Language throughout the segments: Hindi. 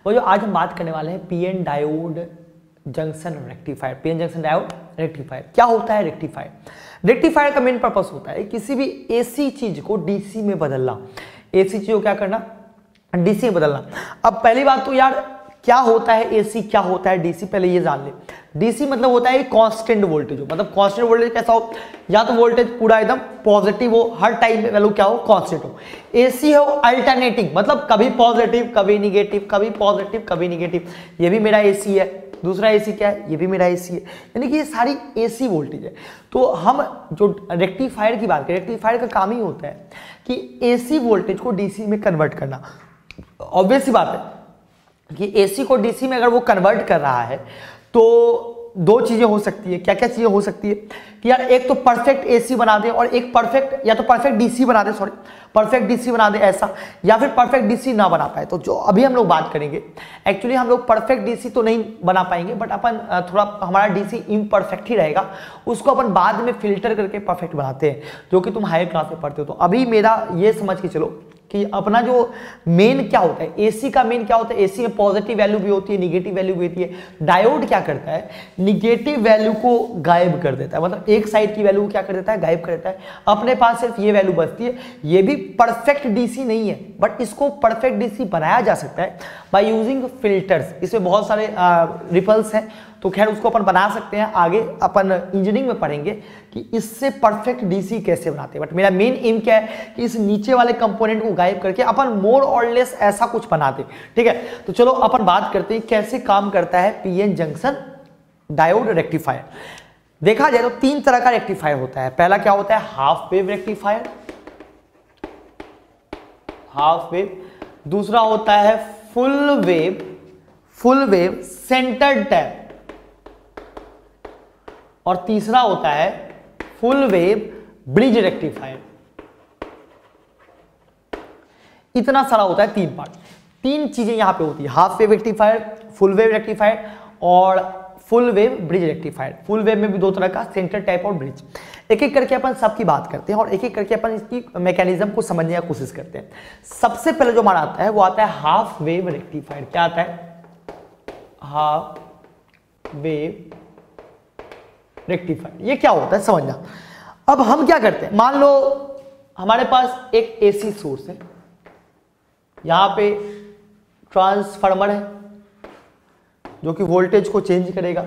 वो जो आज हम बात करने वाले हैं PN diode junction rectifier. PN junction diode rectifier क्या होता है? रेक्टिफायर का मेन पर्पस होता है किसी भी एसी चीज को डीसी में बदलना। एसी चीज को क्या करना? डीसी में बदलना। अब पहली बात तो यार क्या होता है एसी, क्या होता है डीसी, पहले ये जान ले। डीसी मतलब होता है कांस्टेंट वोल्टेज हो, मतलब कांस्टेंट वोल्टेज कैसा हो? या तो वोल्टेज पूरा एकदम पॉजिटिव हो, हर टाइम पे वैल्यू क्या हो? कांस्टेंट हो। एसी हो अल्टरनेटिंग, मतलब कभी पॉजिटिव कभी निगेटिव, कभी पॉजिटिव कभी निगेटिव। ये भी मेरा एसी है, दूसरा एसी क्या है? ये भी मेरा एसी है, यानी कि ये सारी एसी वोल्टेज है। तो हम जो रेक्टिफायर की बात करें, रेक्टिफायर का काम ही होता है कि एसी वोल्टेज को डीसी में कन्वर्ट करना। ऑब्वियस सी बात है कि एसी को डीसी में अगर वो कन्वर्ट कर रहा है तो दो चीजें हो सकती है। क्या क्या चीजें हो सकती है कि यार एक तो परफेक्ट एसी बना दे और एक परफेक्ट, या तो परफेक्ट डीसी बना दे, सॉरी परफेक्ट डीसी बना दे ऐसा, या फिर परफेक्ट डीसी ना बना पाए। तो जो अभी हम लोग बात करेंगे, एक्चुअली हम लोग परफेक्ट डीसी तो नहीं बना पाएंगे, बट अपन थोड़ा हमारा डीसी इम्परफेक्ट ही रहेगा, उसको अपन बाद में फिल्टर करके परफेक्ट बनाते हैं, जो कि तुम हायर क्लास में पढ़ते हो। तो अभी मेरा ये समझ के चलो कि अपना जो मेन क्या होता है, एसी का मेन क्या होता है? एसी में पॉजिटिव वैल्यू भी होती है, निगेटिव वैल्यू भी होती है। डायोड क्या करता है? निगेटिव वैल्यू को गायब कर देता है, मतलब एक साइड की वैल्यू को क्या कर देता है? गायब कर देता है। अपने पास सिर्फ ये वैल्यू बचती है। ये भी परफेक्ट डीसी नहीं है, बट इसको परफेक्ट डीसी बनाया जा सकता है बाय यूजिंग फिल्टर्स। इसमें बहुत सारे रिपल्स हैं, तो खैर उसको अपन बना सकते हैं। आगे अपन इंजीनियरिंग में पढ़ेंगे कि इससे परफेक्ट डीसी कैसे बनाते हैं। बट मेरा मेन एम क्या है कि इस नीचे वाले कंपोनेंट को गायब करके अपन मोर और लेस ऐसा कुछ बनाते, ठीक है। तो चलो अपन बात करते हैं कैसे काम करता है पीएन जंक्शन डायोड रेक्टिफायर। देखा जाए तो तीन तरह का रेक्टिफायर होता है। पहला क्या होता है? Half wave rectifier, half wave. दूसरा होता है फुल वेव सेंटर टैप, और तीसरा होता है फुल वेव ब्रिज रेक्टिफायर। इतना सारा होता है, तीन पार्ट, तीन चीजें यहां पे होती है, half wave rectifier, full wave rectifier और full wave bridge rectifier. Full wave में भी दो तरह का, सेंटर टाइप और ब्रिज। एक एक करके अपन सबकी बात करते हैं और एक एक करके अपन इसकी मैकेनिज्म को समझने की कोशिश करते हैं। सबसे पहले जो हमारा आता है वो आता है हाफ वेव रेक्टिफायर। क्या आता है? Half wave rectifier. ये क्या होता है समझना। अब हम क्या करते हैं, मान लो हमारे पास एक एसी सोर्स है, यहां पे ट्रांसफार्मर है जो कि वोल्टेज को चेंज करेगा।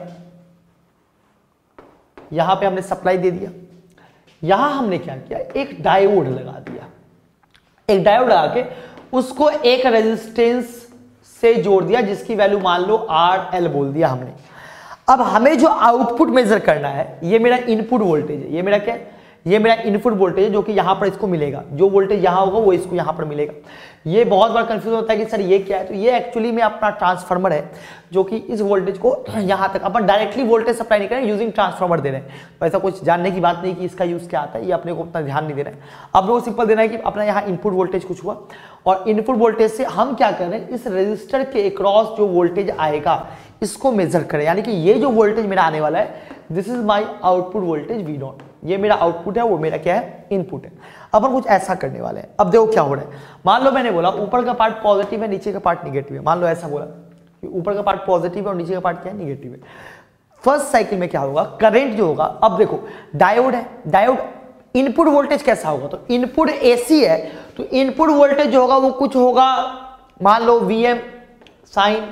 यहां पे हमने सप्लाई दे दिया, यहां हमने क्या किया, एक डायोड लगा दिया। एक डायोड लगा के उसको एक रेजिस्टेंस से जोड़ दिया जिसकी वैल्यू मान लो RL बोल दिया हमने। अब हमें जो आउटपुट मेजर करना है, ये मेरा इनपुट वोल्टेज है, ये मेरा क्या है? ये मेरा इनपुट वोल्टेज है, जो कि यहां पर इसको मिलेगा। जो वोल्टेज यहां होगा वो इसको यहां पर मिलेगा। ये बहुत बार कंफ्यूज होता है कि सर ये क्या है, तो ये एक्चुअली में अपना ट्रांसफार्मर है जो कि इस वोल्टेज को यहां तक अपन डायरेक्टली वोल्टेज सप्लाई नहीं कर रहे हैं, यूजिंग ट्रांसफार्मर दे रहे हैं। तो ऐसा कुछ जानने की बात नहीं कि इसका यूज क्या आता है, ये अपने को उतना ध्यान नहीं देना है। अब लोग सिंपल देना है कि अपना यहाँ इनपुट वोल्टेज कुछ हुआ और इनपुट वोल्टेज से हम क्या कर रहे हैं, इस रजिस्टर के अक्रॉस जो वोल्टेज आएगा इसको मेजर करें। यानी कि ये जो वोल्टेज मेरा आने वाला है, this is my output voltage V0। ये मेरा आउटपुट है, वो मेरा क्या है? इनपुट है। अब हम कुछ ऐसा करने वाले हैं। अब देखो क्या हो रहा है। मान लो मैंने बोला ऊपर का पार्ट पॉजिटिव है, नीचे का पार्ट निगेटिव है। मान लो ऐसा बोला कि ऊपर का पार्ट पॉजिटिव है और नीचे का पार्ट क्या है? निगेटिव है। फर्स्ट साइकिल में क्या होगा, करंट जो होगा, अब देखो डायोड है, डायोड इनपुट वोल्टेज कैसा होगा, तो इनपुट एसी है तो इनपुट वोल्टेज जो होगा वो कुछ होगा, मान लो Vm sine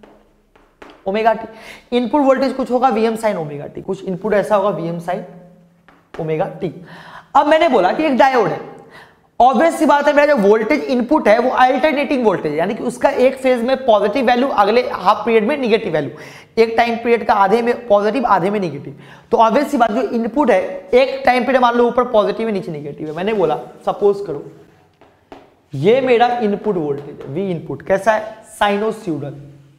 omega t. Input voltage कुछ होगा Vm साइन ओमेगा टी, कुछ इनपुट ऐसा होगा Vm साइन ओमेगा टी। अब मैंने बोला कि एक डायोड है, ऑब्वियस सी बात है मेरा जो वोल्टेज इनपुट है वो अल्टरनेटिंग वोल्टेज है, यानी कि उसका एक फेज में पॉजिटिव वैल्यू, अगले हाफ पीरियड में निगेटिव वैल्यू, एक टाइम पीरियड का आधे में पॉजिटिव आधे में निगेटिव। तो ऑब्वियस सी बात, जो इनपुट है एक टाइम पीरियड मान लो ऊपर पॉजिटिव है नीचे निगेटिव है। मैंने बोला सपोज करो ये मेरा इनपुट वोल्टेज है, वी इनपुट कैसा है? साइनोसॉइडल।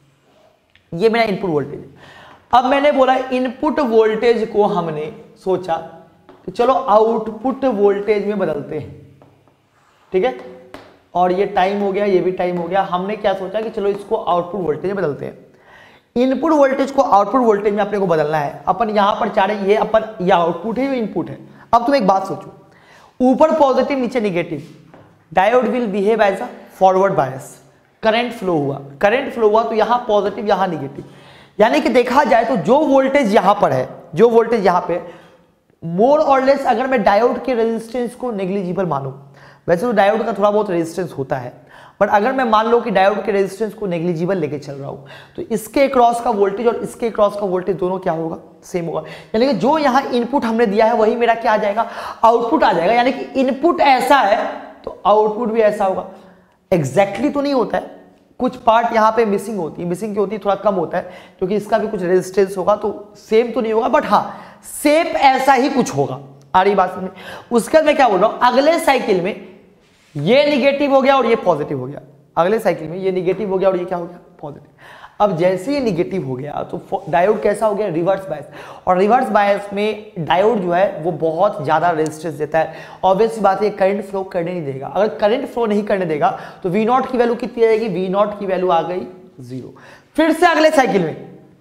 ये मेरा इनपुट वोल्टेज है। अब मैंने बोला इनपुट वोल्टेज को हमने सोचा कि चलो आउटपुट वोल्टेज में बदलते हैं, ठीक है। और ये टाइम हो गया, ये भी टाइम हो गया। हमने क्या सोचा कि चलो इसको आउटपुट वोल्टेज में बदलते हैं। इनपुट वोल्टेज को आउटपुट वोल्टेज में अपने को बदलना है। अपन यहां पर चाह रहे हैं ये अपन, ये आउटपुट है, ये इनपुट है। अब तुम एक बात सोचो, ऊपर पॉजिटिव नीचे negative, diode will behave as a forward bias. Current flow हुआ, करंट फ्लो हुआ तो यहां पॉजिटिव यहां निगेटिव, यानी कि देखा जाए तो जो वोल्टेज यहां पर है, जो वोल्टेज यहां पे मोर और लेस, अगर मैं डायोड के रेजिस्टेंस को नेग्लिजिबल मानूं, वैसे तो डायोड का थोड़ा बहुत रेजिस्टेंस होता है, बट अगर मैं मान लो कि डायोड के रेजिस्टेंस को नेग्लिजिबल लेके चल रहा हूं, तो इसके क्रॉस का वोल्टेज और इसके क्रॉस का वोल्टेज दोनों क्या होगा, सेम होगा। यानी कि जो यहां इनपुट हमने दिया है वही मेरा क्या आ जाएगा, आउटपुट आ जाएगा। यानी कि इनपुट ऐसा है तो आउटपुट भी ऐसा होगा। एग्जैक्टली तो नहीं होता है, कुछ पार्ट यहाँ पे मिसिंग होती है, मिसिंग की होती है, थोड़ा कम होता है क्योंकि इसका भी कुछ रेजिस्टेंस होगा, तो सेम तो नहीं होगा, बट हाँ सेम ऐसा ही कुछ होगा। आ रही बात में? उसके बाद मैं क्या बोल रहा हूं, अगले साइकिल में ये निगेटिव हो गया और ये पॉजिटिव हो गया, अगले साइकिल में ये निगेटिव हो गया और ये क्या हो गया, पॉजिटिव। अब जैसे ये निगेटिव हो गया तो डायोड कैसा हो गया, रिवर्स बायस, और रिवर्स बायस में डायोड जो है वो बहुत ज्यादा रेजिस्टेंस देता है। ऑब्वियस बात है करंट फ्लो करने नहीं देगा, अगर करंट फ्लो नहीं करने देगा तो वी नॉट की वैल्यू कितनी आएगी, वी नॉट की वैल्यू आ गई 0। फिर से अगले साइकिल में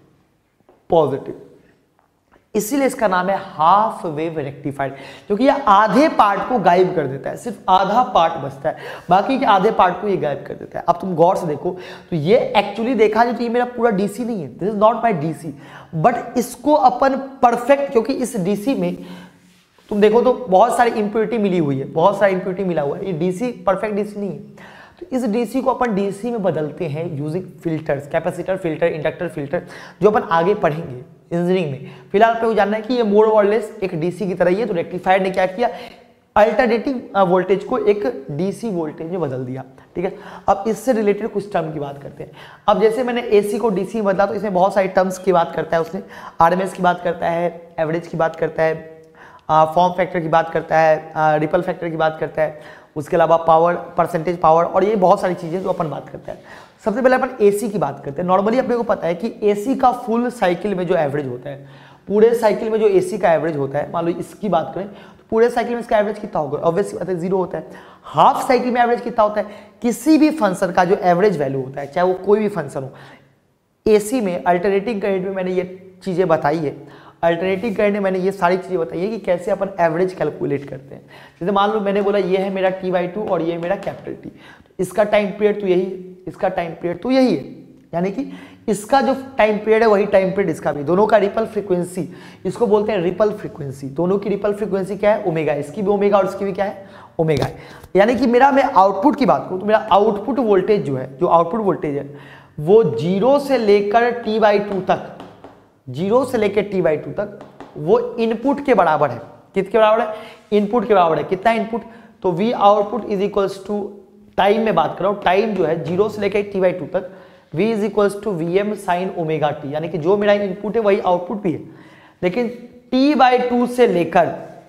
पॉजिटिव, इसीलिए इसका नाम है हाफ वेव रेक्टिफाइड, क्योंकि ये आधे पार्ट को गायब कर देता है, सिर्फ आधा पार्ट बचता है, बाकी के आधे पार्ट को ये गायब कर देता है। अब तुम गौर से देखो तो ये एक्चुअली देखा जाए तो ये मेरा पूरा डीसी नहीं है, this is not my DC, but इसको अपन परफेक्ट, क्योंकि इस डीसी में तुम देखो तो बहुत सारी इंप्योरिटी मिली हुई है, बहुत सारी इंप्योरिटी मिला हुआ है, ये डीसी परफेक्ट डीसी नहीं है। तो इस डीसी को अपन डीसी में बदलते हैं using filters, capacitor filter, inductor filter, जो अपन आगे पढ़ेंगे इंजीनियरिंग में। फिलहाल आपको जानना है कि ये मोर और लेस एक डीसी की तरह ही है। तो रेक्टिफायर ने क्या किया, अल्टरनेटिंग वोल्टेज को एक डीसी वोल्टेज में बदल दिया। ठीक है, अब इससे रिलेटेड कुछ टर्म की बात करते हैं। अब जैसे मैंने एसी को डीसी में बदला तो इसमें बहुत सारी टर्म्स की बात करता है, उसने आरएमएस की बात करता है, एवरेज की बात करता है, फॉर्म फैक्टर की बात करता है, रिपल फैक्टर की बात करता है, उसके अलावा पावर, परसेंटेज पावर, और ये बहुत सारी चीजें जो अपन बात करते हैं। सबसे पहले अपन एसी की बात करते हैं। नॉर्मली अपने को पता है कि एसी का फुल साइकिल में जो एवरेज होता है, पूरे साइकिल में जो एसी का एवरेज होता है, मान लो इसकी बात करें तो पूरे साइकिल में इसका एवरेज कितना होगा, ऑब्वियसली बात है 0 होता है। हाफ साइकिल में एवरेज कितना होता है, किसी भी फंक्शन का जो एवरेज वैल्यू होता है, चाहे वो कोई भी फंक्शन हो। एसी में अल्टरनेटिंग करंट में मैंने ये चीजें बताई है, अल्टरनेटिव करंट में मैंने ये सारी चीजें बताई है कि कैसे अपन एवरेज कैलकुलेट करते हैं। जैसे मान लो मैंने बोला ये है मेरा T/2 और ये है मेरा कैपिटल T, तो इसका टाइम पीरियड तो यही है, इसका टाइम पीरियड तो यही है, यानी कि इसका जो टाइम पीरियड है वही टाइम पीरियड इसका भी, दोनों का रिपल फ्रीक्वेंसी, इसको बोलते हैं रिपल फ्रीक्वेंसी। दोनों की रिपल फ्रीक्वेंसी क्या है, ओमेगा, इसकी भी ओमेगा और इसकी भी क्या है, ओमेगा है। यानी कि मेरा, मैं आउटपुट की बात करूं तो मेरा आउटपुट वोल्टेज जो है, जो आउटपुट वोल्टेज है वो 0 से लेकर T/2 तक, 0 से लेकर T/2 तक वो इनपुट के बराबर है। किसके बराबर है, इनपुट के बराबर है। कितना इनपुट, तो V output is equals to, time में बात कर रहा हूं, टाइम जो है 0 से लेकर T/2 तक V is equals to Vm sine omega t, यानी कि जो मेरा इनपुट है वही आउटपुट भी है, लेकिन T/2 से लेकर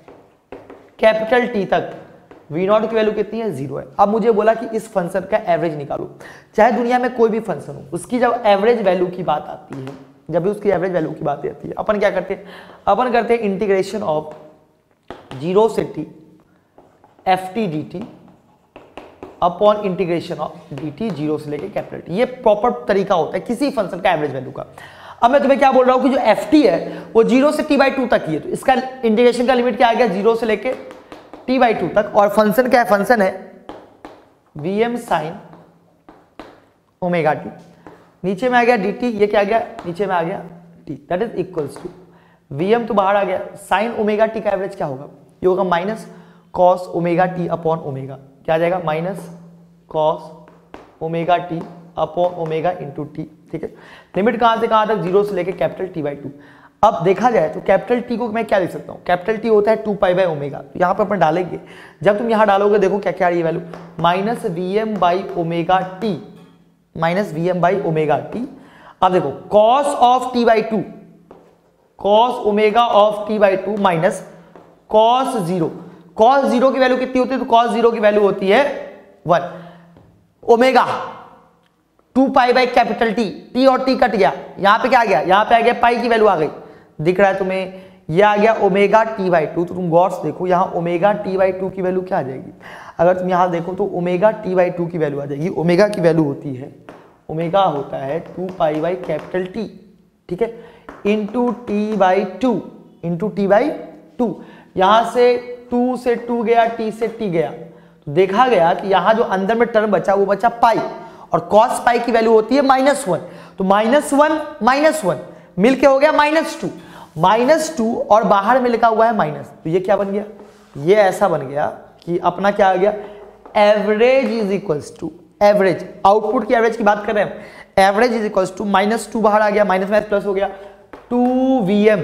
कैपिटल T तक V0 की वैल्यू कितनी है, 0 है। अब मुझे बोला कि इस फंक्शन का एवरेज निकालो, चाहे दुनिया में कोई भी फंक्शन हो, उसकी जब एवरेज वैल्यू की बात आती है, जब भी उसकी एवरेज वैल्यू की बात आती है, अपन क्या करते हैं, अपन करते हैं इंटीग्रेशन ऑफ 0 से T ft dt upon integration of dt 0 से लेके कैपिटल T। ये प्रॉपर तरीका होता है किसी फंक्शन का एवरेज वैल्यू का। अब मैं तुम्हें क्या बोल रहा हूं कि जो ft है वो 0 से T/2 तक ही है, तो इसका इंटीग्रेशन का लिमिट क्या आ गया, 0 से लेके T/2 तक, और फंक्शन क्या है, फंक्शन है Vm साइन ओमेगा टी, नीचे में आ गया dt, ये क्या आ गया, नीचे में आ गया t, that is equals to Vm तो बाहर आ गया, साइन ओमेगा टी का एवरेज क्या होगा, ये होगा minus cos omega t upon omega, क्या आ जाएगा, minus cos omega t upon omega into t. ठीक है, लिमिट कहां से कहां तक, 0 से लेके कैपिटल T/2। अब देखा जाए तो कैपिटल T को मैं क्या लिख सकता हूं, कैपिटल T होता है 2π/ω, तो यहां पर अपन डालेंगे, जब तुम यहां डालोगे देखो क्या क्या आ रही है value, minus Vm/ω t, minus Vm/ω t। अब देखो cos of T/2, cos omega of T/2 minus cos 0, cos 0 की वैल्यू कितनी होती है, तो cos 0 की वैल्यू होती है 1, ओमेगा 2π/कैपिटल T और T कट गया, यहां पे क्या आ गया, यहां पे आ गया पाई की वैल्यू आ गई, दिख रहा है तुम्हें, ये आ गया ओमेगा T/2। तो तुम गौर से देखो यहाँ ओमेगा T/2 की वैल्यू क्या आ जाएगी, अगर तुम यहाँ देखो तो ओमेगा T/2 की वैल्यू आ जाएगी, ओमेगा की वैल्यू होती है, ओमेगा होता है 2π/कैपिटल T, ठीक है, इंटू T/2, इंटू T/2। यहां से 2 से 2 गया, T से T गया, तो देखा गया कि यहाँ जो अंदर में टर्म बचा वो बचा पाई, और कॉस पाई की वैल्यू होती है -1, तो -1 मिल के हो गया -2 और बाहर में लिखा हुआ है माइनस, तो ये क्या बन गया, ये ऐसा बन गया कि अपना क्या आ गया, average is equals to, average output की एवरेज की बात कर रहे हैं, एवरेज इज इक्वल्स टू -2 बाहर आ गया, माइनस में प्लस हो गया 2Vm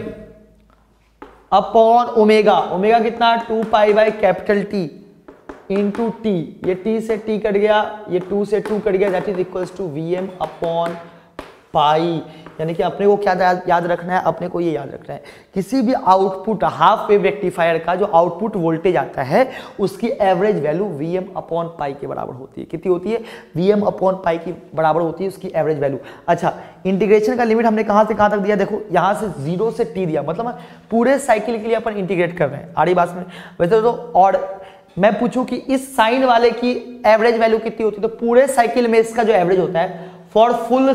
अपॉन ओमेगा, ओमेगा कितना 2 pi by capital T into t, ये T से T कट गया, ये 2 से 2 कट गया, that is equals to Vm upon pi. यानी कि अपने को क्या याद रखना है, अपने को ये याद रखना है किसी भी आउटपुट हाफ वेव रेक्टिफायर का जो आउटपुट वोल्टेज आता है उसकी average value Vm upon pi के बराबर होती है। कितनी होती है, Vm अपॉन पाई की बराबर होती है उसकी एवरेज वैल्यू। अच्छा, इंटीग्रेशन का लिमिट हमने कहां से कहां तक दिया, देखो यहां से 0 से T दिया, मतलब पूरे साइकिल के लिए अपन इंटीग्रेट कर रहे हैं। आड़ी बात में वैसे तो, और मैं पूछूं कि इस साइन वाले की एवरेज वैल्यू कितनी होती है, तो पूरे साइकिल में इसका जो एवरेज होता है फॉर फुल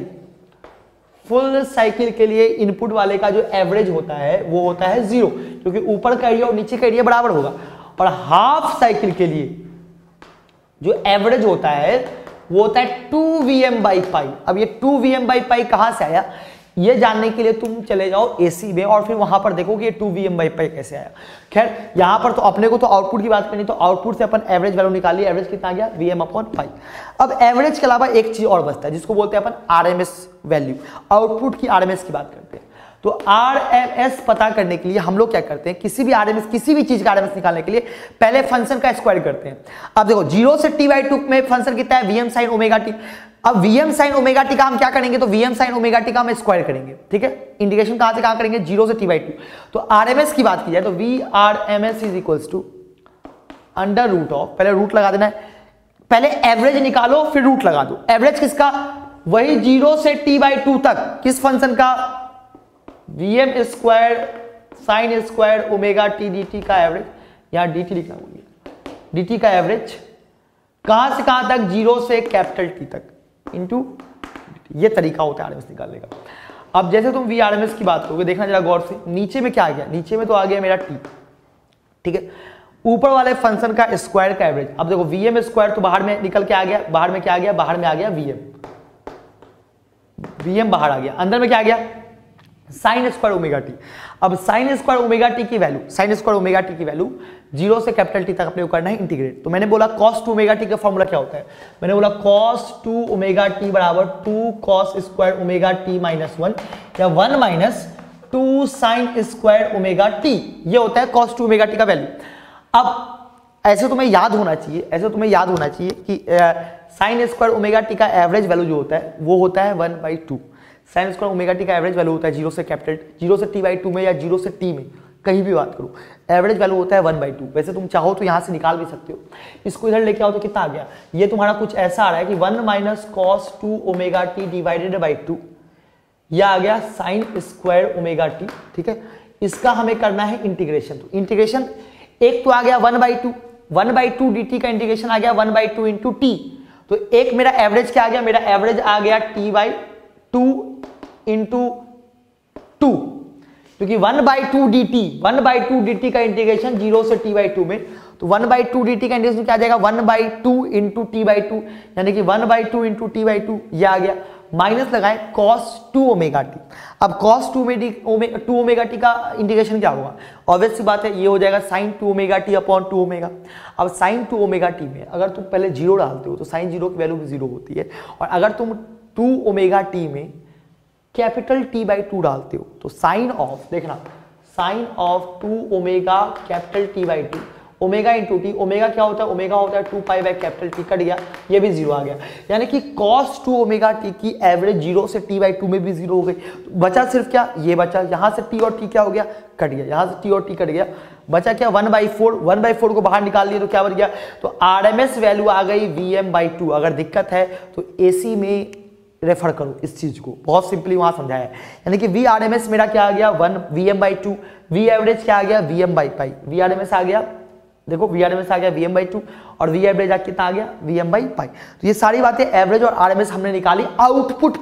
साइकिल के लिए इनपुट वाले का जो एवरेज होता है वो होता है 0, क्योंकि ऊपर का एरिया और नीचे का एरिया बराबर होगा। और हाफ साइकिल के लिए जो एवरेज होता है वो होता है 2Vm बाई पाई। अब ये 2Vm बाई पाई कहां से आया, ये जानने के लिए तुम चले जाओ एसी में और फिर वहां पर देखो कि ये 2Vm बाई पाई कैसे आया। खैर यहां पर तो अपने को तो आउटपुट की बात करनी, तो आउटपुट से अपन एवरेज वैल्यू निकाली, एवरेज कितना आ गया Vm अपॉन पाई। अब एवरेज के अलावा एक चीज और बचता है जिसको बोलते हैं अपन आरएमएस वैल्यू, आउटपुट की आरएमएस की बात करते हैं। तो आरएमएस पता करने के लिए हम लोग क्या करते हैं, किसी भी आरएमएस, किसी भी चीज का आरएमएस निकालने के लिए पहले फंक्शन का स्क्वायर करते हैं। अब देखो 0 से T/2 में फंक्शन कितना है, Vm sin ओमेगा टी। अब Vm sin ओमेगा टी का हम क्या करेंगे, तो Vm sin ओमेगा टी का हम स्क्वायर करेंगे, ठीक है। इंटीग्रेशन कहां से कहां करेंगे, 0 से T/2। तो आरएमएस की बात की जाए तो Vrms is equals to under root of, पहले रूट लगा देना है, पहले एवरेज निकालो फिर रूट लगा दो। एवरेज किसका, वही 0 से T/2 तक, किस फंक्शन का, Vm square sine square omega t dt का एवरेज, यहां dt लिखना भूलिए, dt का एवरेज कहां से कहां तक, 0 से कैपिटल T तक इंटू, ये तरीका होता है आरएमएस निकालने का। अब जैसे तुम Vrms की बात करोगे, देखना जरा गौर से, नीचे में क्या आ गया, नीचे में तो आ गया मेरा T, ठीक है। ऊपर वाले फंक्शन का स्क्वायर का एवरेज, अब देखो Vm स्क्वायर तो बाहर में निकल के आ गया, बाहर में क्या आ गया, बाहर में आ गया Vm बाहर आ गया, अंदर में क्या आ गया, साइन स्क्वायर ओमेगा टी। अब साइन स्क्वायर ओमेगा टी की value, sine square omega t की वैल्यू 0 से कैपिटल टी तक अपने को करना है इंटीग्रेट। तो मैंने बोला cos 2 ओमेगा टी का फॉर्मूला क्या होता है, मैंने बोला cos 2 ओमेगा टी बराबर 2 cos square omega t minus 1 या 1 minus 2 sine square omega t, ये होता है cos 2 ओमेगा टी का वैल्यू। अब ऐसे तुम्हें याद होना चाहिए, ऐसे तुम्हें याद होना चाहिए कि साइन स्क्वायर ओमेगा टी का एवरेज वैल्यू जो होता है वो होता है 1/2। साइन स्क्वायर ओमेगा टी का एवरेज वैल्यू होता है 0 से कैपिटल, 0 से T/2 में या 0 से T में, कहीं भी बात करो, एवरेज वैल्यू होता है 1/2। वैसे तुम चाहो तो यहां से निकाल भी सकते हो, इसको इधर लेके आओ तो कितना आ गया, ये तुम्हारा कुछ ऐसा आ रहा है कि 1 minus cos 2 omega t divided by 2, यह आ गया साइन स्क्वायर ओमेगा टी, ठीक है। इसका हमें करना है इंटीग्रेशन। तो इंटीग्रेशन एक तो आ गया 1/2 dt का इंटीग्रेशन आ गया 1/2 इंटू टी। तो एक मेरा एवरेज क्या आ गया, मेरा एवरेज आ गया T/2 इंटू 2, क्योंकि 1/2 dt का इंटीग्रेशन 0 से T/2 में, तो 1/2 dt का इंटीग्रेशन क्या आ जाएगा, 1/2 इंटू T/2, यानी कि 1/2 इंटू T/2 ये आ गया, माइनस लगाएं cos 2 ओमेगा टी। अब cos 2 ओमेगा टी का इंटीग्रेशन क्या होगा, ऑब्वियस सी बात है ये हो जाएगा sin 2 omega t upon 2 omega. अब sin 2 ओमेगा टी में अगर तुम पहले 0 डालते हो तो sin 0 की वैल्यू भी 0 होती है, और अगर तुम 2 ओमेगा टी में कैपिटल T/2 डालते हो तो साइन ऑफ, देखना sine of 2 omega capital T/2 omega into t, omega क्या होता है, ओमेगा होता है 2 pi by capital T, cut गया, ये भी 0 आ गया, यानी कि cos 2 ओमेगा टी की एवरेज 0 से T/2 में भी 0 हो गई। बचा सिर्फ क्या, ये बचा, यहां से t और t क्या हो गया, कट गया, यहां से t और t कट गया, बचा क्या 1/4 को बाहर निकाल दिया तो क्या बन गया, तो आरएमएस वैल्यू आ गई Vm/2। अगर दिक्कत है तो एसी में रेफर करो इस चीज को, बहुत सिंपली वहां समझाया है। यानी कि Vrms मेरा क्या आ गया, Vm/2, V एवरेज क्या आ गया, Vm/पाई, Vrms आ गया, देखो Vrms आ गया Vm/2 और V एवरेज कितना आ गया, Vm/पाई। तो ये सारी बातें एवरेज और आरएमएस हमने निकाली आउटपुट की।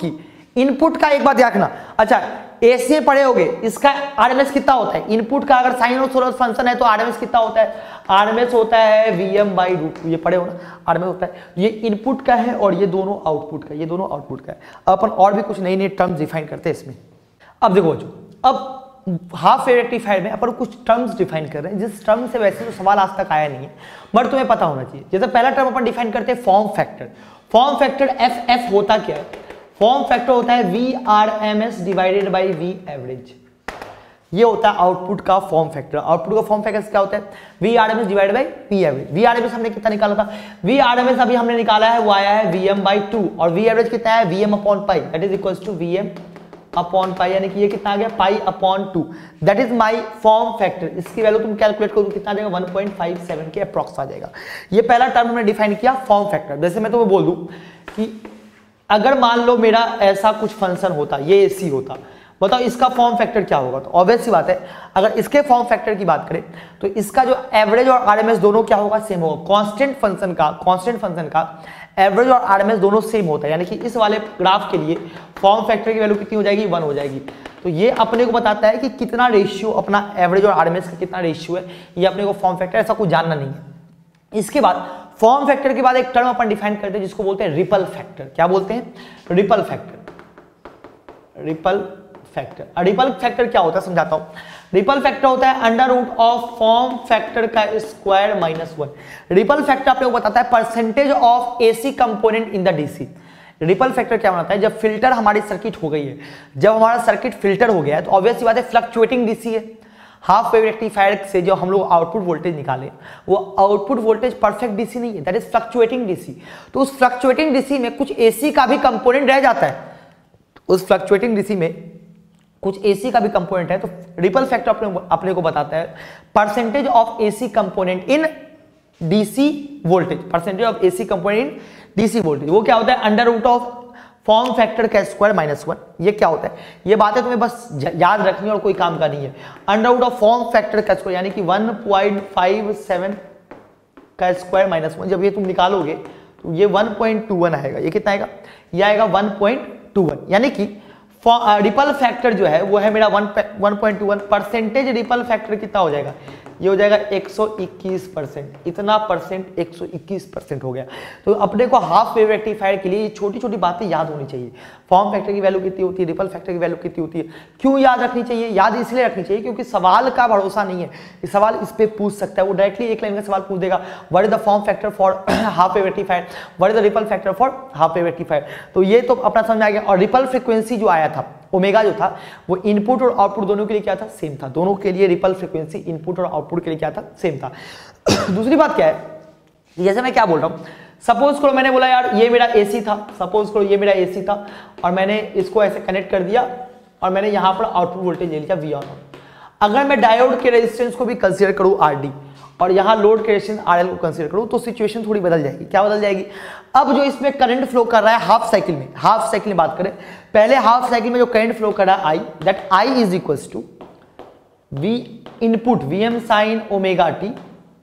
इनपुट का एक बात याद रखना, अच्छा एसी में पढ़े होगे, इसका आरएमएस कितना होता है, इनपुट का अगर साइन और सोलर फंक्शन है तो आरएमएस कितना होता है, आरएमएस होता है Vm/√2, ये पढ़े हो ना, आरएमएस होता है, ये इनपुट का है और ये दोनों आउटपुट का, ये दोनों आउटपुट का है। अपन और भी कुछ नई नई टर्म्स डिफाइन करते हैं इसमें। अब देखो बच्चों, अब हाफ वेव रेक्टिफायर में अपन कुछ टर्म्स डिफाइन कर रहे हैं, जिस टर्म से वैसे तो सवाल आज तक आया नहीं है, बट तुम्हें पता होना चाहिए। जैसे पहला टर्म अपन डिफाइन करते हैं form factor. Form factor F होता क्या है, फॉर्म फैक्टर होता है VRMS divided by V average, ये होता है आउटपुट का फॉर्म फैक्टर। आउटपुट का फॉर्म फैक्टर क्या होता है, VRMS divided by V average. VRMS हमने कितना निकाला था, VRMS अभी हमने निकाला है, वो आया है Vm/2 और V एवरेज कितना है, Vm/π, that is equals to Vm/π, यानी कि ये कितना आ गया π/2, that is my form factor. इसकी वैल्यू तुम कैलकुलेट करो कितना आ जाएगा, 1.57 के अप्रॉक्स आ जाएगा। ये पहला टर्म हमने डिफाइन किया फॉर्म फैक्टर। जैसे मैं तुम्हें बोल दूं कि अगर मान लो मेरा ऐसा कुछ फंक्शन होता, ये एसी होता, बताओ इसका फॉर्म फैक्टर क्या होगा। तो ऑब्वियस सी बात है, अगर इसके फॉर्म फैक्टर की बात करें तो इसका जो एवरेज और आरएमएस दोनों क्या होगा, सेम होगा। कांस्टेंट फंक्शन का एवरेज और आरएमएस दोनों सेम होता है, यानी कि इस वाले ग्राफ के लिए फॉर्म फैक्टर की वैल्यू कितनी हो जाएगी, 1 हो जाएगी। तो ये अपने को बताता है कि कितना रेशियो अपना एवरेज और आरएमएस का कितना रेशियो है, ये अपने को फॉर्म फैक्टर ऐसा कुछ जानना नहीं है। इसके बाद फॉर्म फैक्टर के बाद एक टर्म अपन डिफाइन करते हैं जिसको बोलते हैं रिपल फैक्टर। क्या बोलते हैं, रिपल फैक्टर। रिपल फैक्टर क्या होता है समझाता हूं। रिपल फैक्टर होता है under root of form factor का स्क्वायर -1। रिपल फैक्टर आपको बताता है percentage of AC component in the DC. Ripple factor क्या बनाता है, जब फिल्टर हमारी सर्किट हो गई है, जब हमारा सर्किट फिल्टर हो गया है, तो ऑब्वियस सी बात है फ्लक्चुएटिंग डीसी है। हाफ वेव रेक्टिफायर से जो हम लोग आउटपुट वोल्टेज निकाले, वो आउटपुट वोल्टेज परफेक्ट डीसी नहीं है, दैट इज फ्लक्चुएटिंग डीसी। तो उस फ्लक्चुएटिंग डीसी में कुछ एसी का भी कंपोनेंट रह जाता है, उस फ्लक्चुएटिंग डीसी में कुछ एसी का भी कंपोनेंट है। तो रिपल फैक्टर अपने को बताता है percentage of AC component in DC voltage, percentage of AC component in DC voltage. वो क्या होता है, under root of form factor का स्क्वायर -1। ये क्या होता है, ये बातें तुम्हें बस याद रखनी है और कोई काम का नहीं है। Under root of form factor का स्क्वायर यानी कि 1.57 का स्क्वायर -1, जब ये तुम निकालोगे तो ये 1.21 आएगा। ये कितना आएगा, ये आएगा 1.21, यानी कि रिपल फैक्टर जो है वो है मेरा 1.21। परसेंटेज रिपल फैक्टर कितना हो जाएगा, ये हो जाएगा 121%। इतना परसेंट 121% हो गया। तो अपने को हाफ वेव रेक्टिफायर के लिए छोटी छोटी बातें याद होनी चाहिए। फॉर्म फैक्टर की वैल्यू कितनी होती है, रिपल फैक्टर की वैल्यू कितनी होती है, क्यों याद रखनी चाहिए, याद इसलिए रखनी चाहिए क्योंकि सवाल का भरोसा नहीं है, इस सवाल इस पे पूछ सकता है, वो डायरेक्टली एक लाइन का सवाल पूछ देगा, what is the form factor for half wave rectifier, what is the ripple factor for half wave rectifier. तो ये तो अपना समझ आ गया। और रिपल फ्रीक्वेंसी जो आया था, ओमेगा जो था, वो इनपुट और आउटपुट दोनों के लिए क्या था, सेम था। दोनों के लिए रिपल फ्रीक्वेंसी इनपुट और आउटपुट के लिए क्या था, सेम था। दूसरी बात क्या है, जैसे मैं क्या बोल रहा हूं, सपोज करो मैंने बोला यार ये मेरा एसी था, सपोज करो ये मेरा एसी था और मैंने इसको ऐसे कनेक्ट कर दिया और मैंने यहां पर आउटपुट वोल्टेज ले लिया V ऑन। अगर मैं डायोड के रेजिस्टेंस को भी कंसीडर करूं RD और यहां लोड के रेजिस्टेंस RL को कंसीडर करूं, तो सिचुएशन थोड़ी बदल जाएगी। क्या बदल जाएगी, अब जो इसमें करंट फ्लो कर रहा है हाफ साइकिल में, हाफ साइकिल में बात करें, पहले हाफ साइकिल में जो करंट फ्लो कर रहा है I, that I is equals to V input Vm sin omega t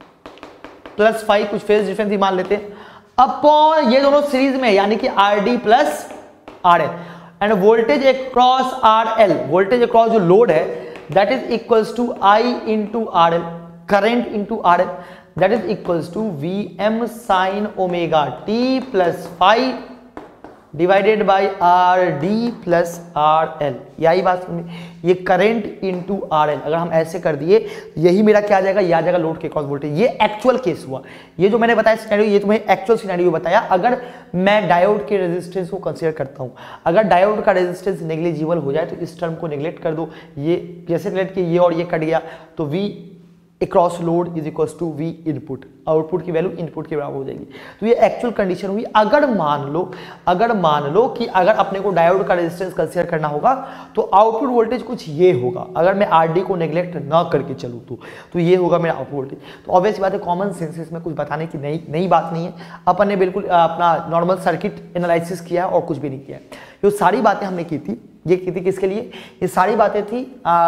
plus 5 कुछ फेज डिफरेंस ही मान लेते हैं, अपॉन ये दोनों सीरीज में यानी कि RD plus RL and voltage across RL, voltage across जो लोड है that is equals to I into RL, current into RL, that is equals to Vm sin omega t plus 5 divided by RD plus RL। यही बात समझ, ये करंट इंटू RL अगर हम ऐसे कर दिए, यही मेरा क्या आ जाएगा, ये आ जाएगा लोड के क्रॉस वोल्टेज। ये एक्चुअल केस हुआ, ये जो मैंने बताया सिनेरियो, ये तुम्हें एक्चुअल सिनेरियो बताया। अगर मैं डायोड के रेजिस्टेंस को कंसीडर करता हूं, अगर डायोड का रेजिस्टेंस नेग्लिजिबल हो जाए तो इस टर्म को नेग्लेक्ट कर दो, ये जैसे नेग्लेक्ट किया ये और ये कट गया, तो V across load is equals to V input, output की वैल्यू इनपुट के बराबर हो जाएगी। तो ये एक्चुअल कंडीशन हुई। अगर मान लो कि अगर अपने को डायोड का रेजिस्टेंस कंसीडर करना होगा तो आउटपुट वोल्टेज कुछ ये होगा, अगर मैं RD को नेग्लेक्ट ना करके चलूँ तो ये होगा मेरा आउटपुट वोल्टेज। तो ऑब्वियस बात है, कॉमन सेंस इसमें कुछ बताने की नई बात नहीं है। अपन ने बिल्कुल अपना नॉर्मल सर्किट एनालिसिस किया और कुछ भी नहीं किया। जो सारी बातें हमने की थी, ये की थी किसके लिए, ये सारी बातें थी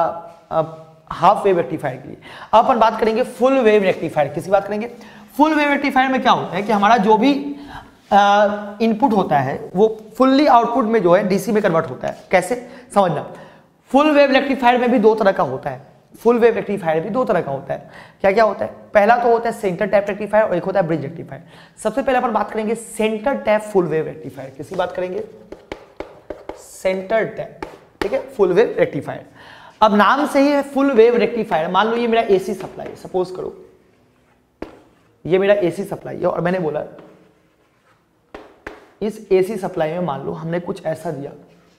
हाफ वेव रेक्टिफायर के लिए। अब अपन बात करेंगे फुल वेव रेक्टिफायर। किसी बात करेंगे, फुल वेव रेक्टिफायर में क्या होता है कि हमारा जो भी इनपुट होता है वो फुल्ली आउटपुट में जो है डीसी में कन्वर्ट होता है। कैसे समझना, फुल वेव रेक्टिफायर में भी दो तरह का होता है। फुल वेव रेक्टिफायर भी दो तरह का होता है। क्या क्या होता है? पहला तो होता है सेंटर टैप रेक्टिफायर और एक होता है ब्रिज रेक्टिफायर। सबसे पहले अपन बात करेंगे centre tap full wave rectifier. किसकी बात करेंगे? सेंटर टैप, ठीक है, फुल वेव रेक्टिफायर। अब नाम से ही है फुल वेव रेक्टिफायर। मान लो ये मेरा एसी सप्लाई है, सपोज करो ये मेरा एसी सप्लाई है और मैंने बोला इस एसी सप्लाई में मान लो हमने कुछ ऐसा दिया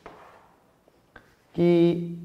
कि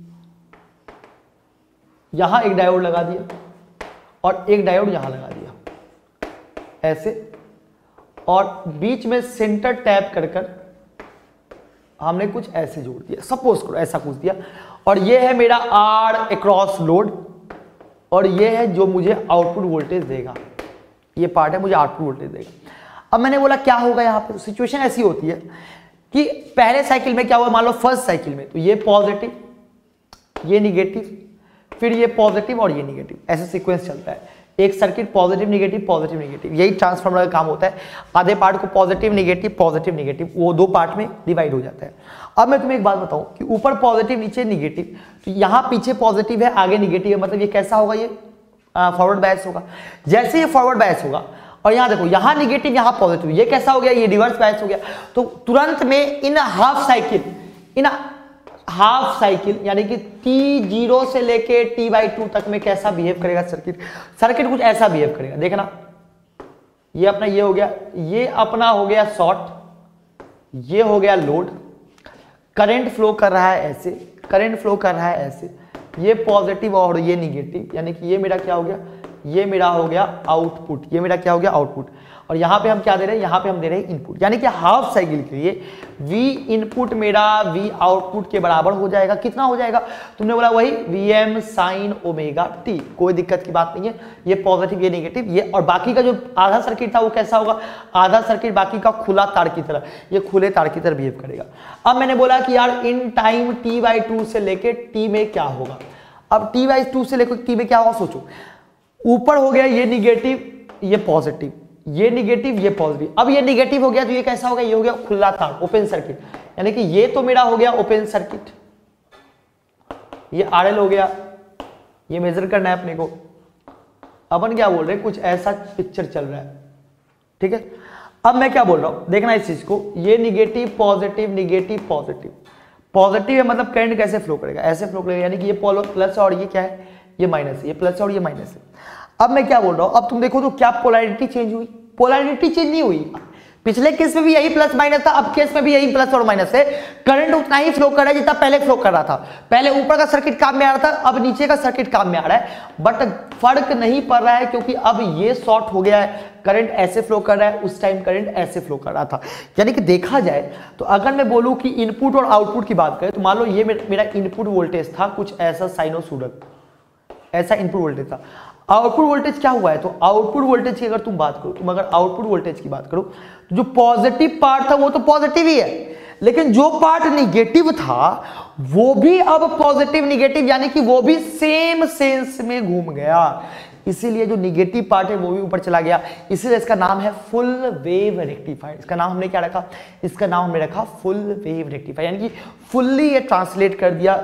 यहां एक डायोड लगा दिया और एक डायोड यहां लगा दिया ऐसे, और बीच में सेंटर टैप कर कर हमने कुछ ऐसे जोड़ दिया, सपोज करो ऐसा कुछ दिया, और ये है मेरा आर अक्रॉस लोड और ये है जो मुझे आउटपुट वोल्टेज देगा। ये पार्ट है मुझे आउटपुट वोल्टेज देगा। अब मैंने बोला क्या होगा यहाँ पे? सिचुएशन ऐसी होती है कि पहले साइकिल में क्या हुआ, मान लो फर्स्ट साइकिल में तो ये पॉजिटिव, ये निगेटिव, फिर ये पॉजिटिव और ये निगेटिव, ऐसे सीक्वेंस चलता है। एक सर्किट पॉजिटिव निगेटिव, यही ट्रांसफार्मर का काम होता है। आधे पार्ट को पॉजिटिव निगेटिव वो दो पार्ट में डिवाइड हो जाता है। अब मैं तुम्हें एक बात बताऊं कि ऊपर पॉजिटिव नीचे निगेटिव, तो यहाँ पीछे पॉजिटिव है आगे निगेटिव है, मतलब ये कैसा होगा? ये फॉरवर्ड बायस होगा। जैसे ये फॉरवर्ड बायस होगा और यहाँ देखो यहाँ निगेटिव यहाँ पॉजिटिव, ये कैसा हो गया? ये रिवर्स बायस हो गया। तो तुरंत में इन हाफ साइकिल यानी कि T0 से लेके T/2 तक में कैसा बिहेव करेगा सर्किट कुछ ऐसा बिहेव करेगा। देखना ये अपना ये हो गया, ये अपना हो गया शॉर्ट, ये हो गया लोड, करंट फ्लो कर रहा है ऐसे, ये पॉजिटिव और ये निगेटिव, यानी कि ये मेरा क्या हो गया? ये मेरा हो गया आउटपुट, और यहाँ पे हम क्या दे रहे हैं? यहाँ पे हम दे रहे हैं इनपुट, यानी कि हाफ साइकिल के लिए V इनपुट मेरा V आउटपुट के बराबर हो जाएगा। कितना हो जाएगा? तुमने बोला वही Vm sin ओमेगा t, कोई दिक्कत की बात नहीं है। ये पॉजिटिव ये निगेटिव ये, और बाकी का जो आधा सर्किट था वो कैसा होगा? आधा सर्किट बाकी का खुला तार की तरह, ये खुले तार की तरह बिहेव करेगा। अब मैंने बोला कि यार इन टाइम T/2 से लेके T में क्या होगा? अब T/2 से लेकर T में क्या होगा? सोचो, ऊपर हो गया ये निगेटिव ये पॉजिटिव, ये निगेटिव ये पॉजिटिव। अब ये निगेटिव हो गया तो ये कैसा हो गया? ये हो गया खुला तार, ओपन सर्किट, यानी कि ये तो मेरा हो गया ओपन सर्किट, ये RL हो गया, ये मेजर करना है अपने को। अपन क्या बोल रहे हैं? कुछ ऐसा पिक्चर चल रहा है, ठीक है। अब मैं क्या बोल रहा हूं, देखना इस चीज को, ये निगेटिव पॉजिटिव है, मतलब करंट कैसे फ्लो करेगा? ऐसे फ्लो करेगा, यानी कि ये प्लस और ये क्या है? ये माइनस है, ये प्लस और ये माइनस है। अब मैं क्या बोल रहा हूं, अब तुम देखो तो क्या पोलैरिटी चेंज हुई? पोलैरिटी चेंज नहीं हुई। पिछले केस में भी यही प्लस माइनस था, अब केस में भी यही प्लस और माइनस है। करंट उतना ही फ्लो कर रहा है जितना पहले फ्लो कर रहा था। पहले ऊपर का सर्किट काम में आ रहा था, अब नीचे का सर्किट काम में आ रहा है, बट फर्क नहीं पड़ रहा है क्योंकि अब ये शॉर्ट हो गया है। करंट ऐसे फ्लो कर रहा है, उस टाइम करंट ऐसे फ्लो कर रहा था। यानी कि देखा जाए तो अगर मैं बोलूं कि इनपुट और आउटपुट की बात करें तो मान लो ये मेरा इनपुट वोल्टेज था कुछ ऐसा साइनोसॉइडल, ऐसा इनपुट वोल्टेज था। आउटपुट वोल्टेज क्या हुआ है? तो आउटपुट वोल्टेज की अगर तुम बात करो, तुम अगर आउटपुट वोल्टेज की बात करो तो जो पॉजिटिव पार्ट था वो तो पॉजिटिव ही है, लेकिन जो पार्ट निगेटिव था वो भी अब पॉजिटिव निगेटिव, यानी कि वो भी सेम सेंस में घूम गया। इसीलिए जो निगेटिव पार्ट है वो भी ऊपर चला गया। इसीलिए इसका नाम है फुल वेव रेक्टिफायर। इसका नाम हमने क्या रखा? इसका नाम हमने रखा फुल वेव रेक्टिफायर, यानी कि फुल्ली ये ट्रांसलेट कर दिया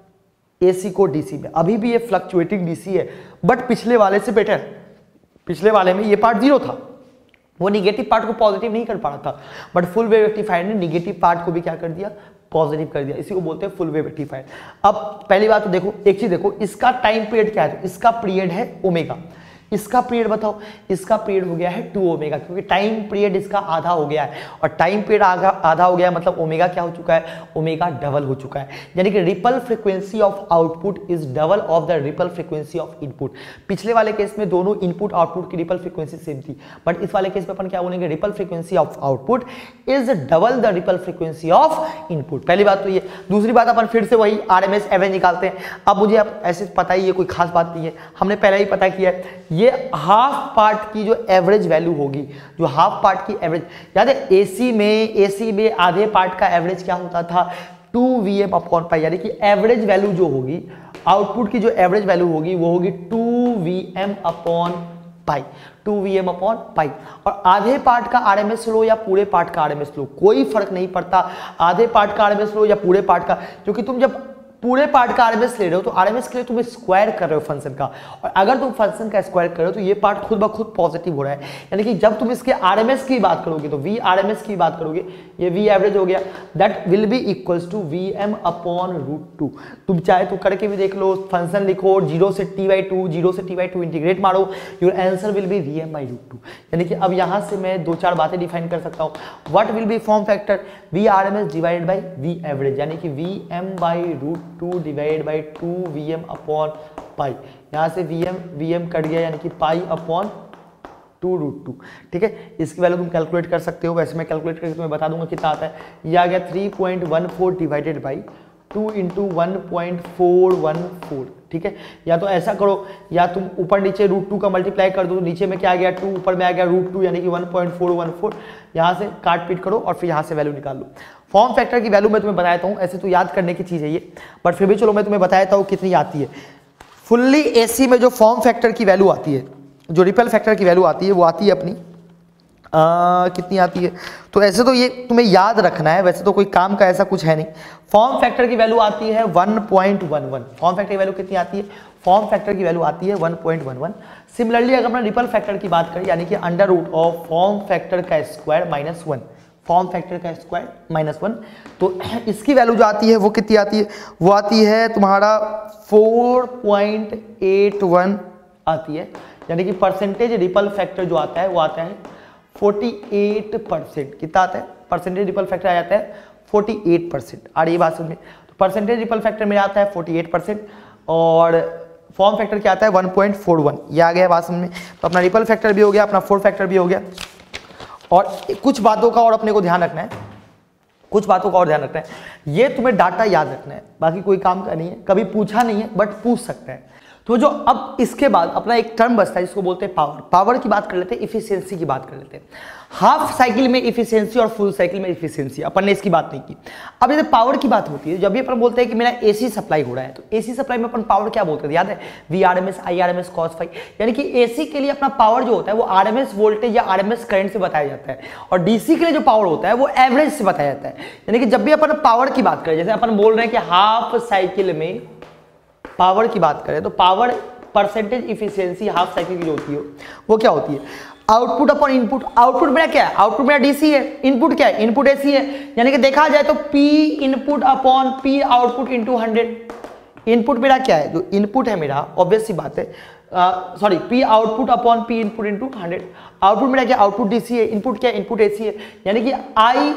एसी को डीसी में। अभी भी ये फ्लक्चुएटिंग डीसी है, बट पिछले वाले से बेटर। पिछले वाले में ये पार्ट जीरो था, वो निगेटिव पार्ट को पॉजिटिव नहीं कर पा रहा था, बट फुल वेव रेक्टिफायर ने निगेटिव पार्ट को भी क्या कर दिया? पॉजिटिव कर दिया। इसी को बोलते हैं फुल वेव रेक्टिफायर। अब पहली बात तो देखो, एक चीज देखो, इसका टाइम पीरियड क्या है? इसका पीरियड है ओमेगा। इसका पीरियड बताओ। इसका पीरियड हो गया है 2 ओमेगा, क्योंकि टाइम पीरियड इसका आधा हो गया है, और टाइम पीरियड आधा हो गया है मतलब ओमेगा क्या हो चुका है? ओमेगा डबल हो चुका है। यानी कि ripple frequency of output is double of the ripple frequency of input. पिछले वाले केस में दोनों इनपुट आउटपुट की रिपल फ्रीक्वेंसी सेम थी, बट इस वाले केस में अपन क्या बोलेंगे? Ripple frequency of output is double the ripple frequency of input. पहली बात तो ये। दूसरी बात, अपन फिर से वही RMS एवरेज निकालते हैं। अब मुझे अब ऐसे पता ही है, कोई खास बात नहीं है, हमने पहले ही पता किया है। ये हाफ पार्ट की जो एवरेज वैल्यू होगी, जो हाफ पार्ट की एवरेज, याद है एसी में आधे पार्ट का एवरेज क्या होता था? 2Vm/π, यानी कि एवरेज वैल्यू जो होगी, आउटपुट की जो एवरेज वैल्यू होगी वो होगी 2Vm/π। Pi, 2 Vm upon pi. और आधे पार्ट का आरएमएस लो या पूरे पार्ट का आरएमएस लो, कोई फर्क नहीं पड़ता, आधे पार्ट का आरएमएस लो या पूरे पार्ट का, क्योंकि तुम जब पूरे पार्ट का आरएमएस ले रहे हो तो आरएमएस के लिए तुम स्क्वायर कर रहे हो फंक्शन का, और अगर तुम फंक्शन का स्क्वायर कर रहे हो तो ये पार्ट खुद ब खुद पॉजिटिव हो रहा है। यानी कि जब तुम इसके आरएमएस की बात करोगे तो वी आरएमएस की बात करोगे, ये वी एवरेज हो गया, that will be equals to Vm upon √2। तुम चाहे तो करके भी देख लो, फंक्शन लिखो 0 से t/2, 0 से t/2 इंटीग्रेट मारो, your answer will be Vm/√2। यानी कि अब यहाँ से मैं 2-4 बातें डिफाइन कर सकता हूँ। What will be form factor, V RMS divided by V average, यानी कि Vm/√2 divide by 2 Vm upon pi. यहाँ से Vm कट गया, यानी कि पाई अपॉन 2√2। ठीक है, इसकी वैल्यू तुम कैलकुलेट कर सकते हो, वैसे मैं कैलकुलेट करके तुम्हें बता दूंगा कितना आता है। ये आ गया 3.14 डिवाइडेड बाई 2 इंटू 1.414। ठीक है, या तो ऐसा करो, या तुम ऊपर नीचे √2 का मल्टीप्लाई कर दो, नीचे में क्या आ गया 2, ऊपर में आ गया √2, यानी कि 1.414। यहाँ से काट पीट करो और फिर यहाँ से वैल्यू निकाल लो। फॉर्म फैक्टर की वैल्यू मैं तुम्हें बताता हूँ, ऐसे तो याद करने की चीज़ है ये, बट फिर भी चलो मैं तुम्हें बताता हूँ कितनी आती है। फुल्ली एसी में जो फॉर्म फैक्टर की वैल्यू आती है, जो रिपल फैक्टर की वैल्यू आती है, वो आती है अपनी कितनी आती है, तो ऐसे तो ये तुम्हें याद रखना है, वैसे तो कोई काम का ऐसा कुछ है नहीं। फॉर्म फैक्टर की वैल्यू आती है 1.11। फॉर्म फैक्टर की वैल्यू कितनी आती है, फॉर्म फैक्टर की वैल्यू आती है 1.11। सिमिलरली अगर मैं रिपल फैक्टर की बात करें, यानी कि under root of form factor का स्क्वायर -1, फॉर्म फैक्टर का स्क्वायर -1, तो इसकी वैल्यू जो आती है वो कितनी आती है, वो आती है तुम्हारा 4.81 आती है। यानी कि परसेंटेज रिपल फैक्टर जो आता है वो आता है 48%। कितना आता है परसेंटेज रिपल फैक्टर, आ जाता है 48%। आ रही है बात समझ में, तो परसेंटेज रिपल फैक्टर में आता है 48% और फॉर्म फैक्टर क्या आता है 1.41। ये आ गया बात समझ में। तो अपना रिपल फैक्टर भी हो गया, अपना फॉर्म फैक्टर भी हो गया। और कुछ बातों का और अपने को ध्यान रखना है, कुछ बातों का और ध्यान रखना है, ये तुम्हें डाटा याद रखना है, बाकी कोई काम का नहीं है, कभी पूछा नहीं है बट पूछ सकते हैं। तो जो अब इसके बाद अपना एक टर्म बचता है जिसको बोलते हैं पावर। पावर की बात कर लेते हैं, इफिशियंसी की बात कर लेते हैं। हाफ साइकिल में इफिशियंसी और फुल साइकिल में इफिशियंसी, अपन ने इसकी बात नहीं की। अब जैसे पावर की बात होती है, जब भी अपन बोलते हैं कि मेरा एसी सप्लाई हो रहा है, तो एसी सप्लाई में अपन पावर क्या बोलते हैं, याद है, VRMS IRMS cos phi। यानी कि एसी के लिए अपना पावर जो होता है वो आरएमएस वोल्टेज या आरएमएस करंट से बताया जाता है, और डीसी के लिए जो पावर होता है वो एवरेज से बताया जाता है। यानी कि जब भी अपन पावर की बात करें, जैसे अपन बोल रहे हैं कि हाफ साइकिल में पावर की बात करें, तो power percentage efficiency half cycle की जो होती है वो क्या होती है, आउटपुट अपॉन इनपुट। आउटपुट मेरा क्या है, आउटपुट मेरा डीसी है, इनपुट क्या है, इनपुट एसी है। यानी कि देखा जाए तो P input upon P output into 100। Input मेरा क्या है, जो इनपुट है मेरा, ऑब्वियस सी बात है, sorry, P output upon P input into 100। Output मेरा क्या, आउटपुट डीसी है, इनपुट क्या है, इनपुट एसी है। यानी कि I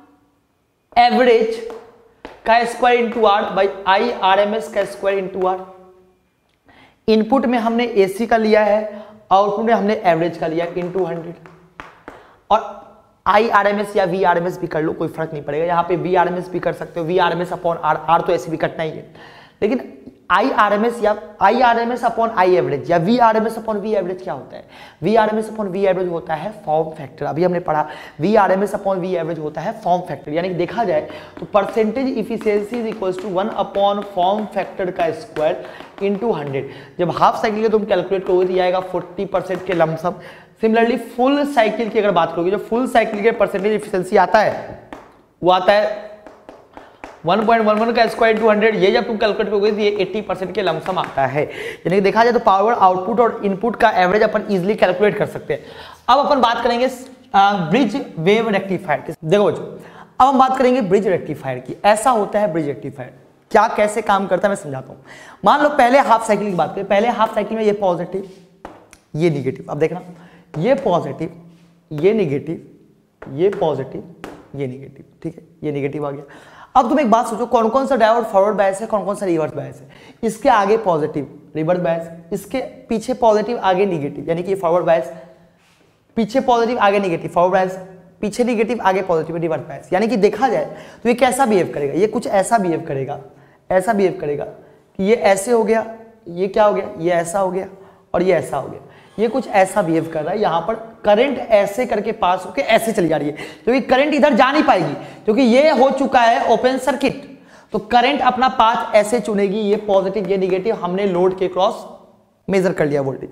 एवरेज का square into R by I RMS का स्क्वायर इंटू आर। इनपुट में हमने एसी का लिया है, आउटपुट में हमने एवरेज का लिया इंटू 100। और IRMS या VRMS भी कर लो, कोई फर्क नहीं पड़ेगा, यहाँ पे VRMS भी कर सकते हो, VRMS अपॉन आर, आर तो ऐसे भी कटना ही है। लेकिन IRMS या IRMS अपॉन I एवरेज या VRMS अपॉन V एवरेज क्या होता है, VRMS अपॉन V एवरेज होता है फॉर्म फैक्टर। अभी हमने पढ़ा VRMS अपॉन V एवरेज होता है फॉर्म फैक्टर। यानी कि देखा जाए तो percentage efficiency is equals to 1 upon form factor का स्क्वायर इंटू 100। जब हाफ साइकिल के तुम कैलकुलेट करोगे तो आएगा 40% के लमसम। सिमिलरली फुल साइकिल की अगर बात करोगे, जो फुल साइकिल के परसेंटेज इफिशियंसी आता है वो आता है 1.11 का स्क्वायर इंटू 100। ये जब तुम कैलकुलेट करोगे तो ये 80% के लमसम आता है। यानी कि देखा जाए तो पावर आउटपुट और इनपुट का एवरेज अपन इजीली कैलकुलेट कर सकते हैं। अब अपन बात करेंगे ब्रिज वेव रेक्टिफायर की। देखो बच्चों, अब हम बात करेंगे ब्रिज रेक्टिफायर की। ऐसा होता है ब्रिज रेक्टिफायर, क्या कैसे काम करता है मैं समझाता हूँ। मान लो पहले हाफ साइकिल की बात करें, पहले हाफ साइकिल में ये पॉजिटिव, ये निगेटिव। अब देखना, ये पॉजिटिव, ये निगेटिव, ये पॉजिटिव, ये निगेटिव। ठीक है, ये निगेटिव आ गया। अब तुम एक बात सोचो, कौन कौन सा डायोड फॉरवर्ड बायस है, कौन कौन सा रिवर्स बायस है। इसके आगे पॉजिटिव रिवर्स बायस, इसके पीछे पॉजिटिव आगे निगेटिव, यानी कि फॉरवर्ड बायस, पीछे पॉजिटिव आगे निगेटिव फॉरवर्ड बायस, पीछे निगेटिव आगे पॉजिटिव रिवर्स बायस। यानी कि देखा जाए तो ये कैसा बिहेव करेगा, ये कुछ ऐसा बिहेव करेगा, ऐसा बिहेव करेगा कि ये ऐसे हो गया, ये क्या हो गया, ये ऐसा हो गया और ये ऐसा हो गया। ये कुछ ऐसा बिहेव कर रहा है। यहाँ पर करंट ऐसे करके पास होके ऐसे चली जा रही है, क्योंकि करंट इधर जा नहीं पाएगी, क्योंकि ये हो चुका है ओपन सर्किट। तो करंट अपना पाथ ऐसे चुनेगी, ये पॉजिटिव ये निगेटिव, हमने लोड के क्रॉस मेजर कर लिया वोल्टेज।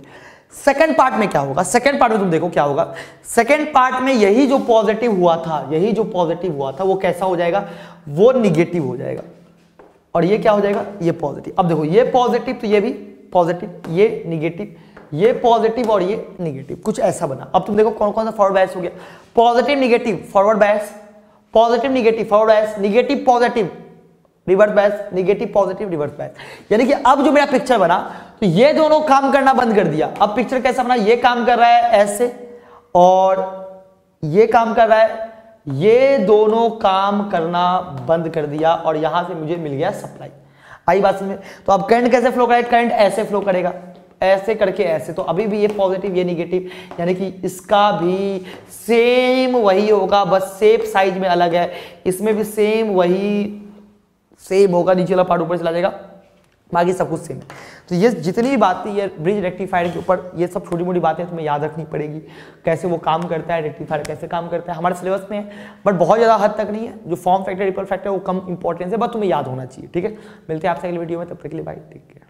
सेकंड पार्ट में क्या होगा, सेकंड पार्ट में तुम देखो क्या होगा, सेकंड पार्ट में यही जो पॉजिटिव हुआ था, यही जो पॉजिटिव हुआ था वो कैसा हो जाएगा, वो निगेटिव हो जाएगा, और ये क्या हो जाएगा, ये पॉजिटिव। अब देखो ये पॉजिटिव तो ये भी पॉजिटिव, ये निगेटिव, ये पॉजिटिव और ये निगेटिव, कुछ ऐसा बना। अब तुम देखो कौन कौन सा फॉरवर्ड बायस हो गया, positive negative forward bias, positive negative forward bias, negative positive reverse bias, negative positive reverse bias. यानी कि अब जो मेरा पिक्चर बना तो ये दोनों काम करना बंद कर दिया। अब पिक्चर कैसा बना, ये काम कर रहा है ऐसे और ये काम कर रहा है, ये दोनों काम करना बंद कर दिया और यहां से मुझे मिल गया सप्लाई। आई बात समझ में? तो अब करंट कैसे फ्लो करेगा, करंट ऐसे फ्लो करेगा, ऐसे करके ऐसे, तो अभी भी ये पॉजिटिव ये निगेटिव, यानी कि इसका भी सेम वही होगा, बस शेप साइज में अलग है, इसमें भी सेम वही सेम होगा, नीचे वाला पार्ट ऊपर चला जाएगा, बाकी सब कुछ सेम है। तो ये जितनी भी बात थी ये ब्रिज रेक्टिफायर के ऊपर, ये सब छोटी मोटी बातें तुम्हें याद रखनी पड़ेगी, कैसे वो काम करता है, रेक्टिफायर कैसे काम करता है, हमारे सिलेबस में है बट बहुत ज़्यादा हद तक नहीं है। जो फॉर्म फैक्टर रिपल फैक्टर वो कम इंपॉर्टेंस है, बस तुम्हें याद होना चाहिए। ठीक है, मिलते हैं आपसे अगली वीडियो में, तब तक के लिए बाय, टेक केयर।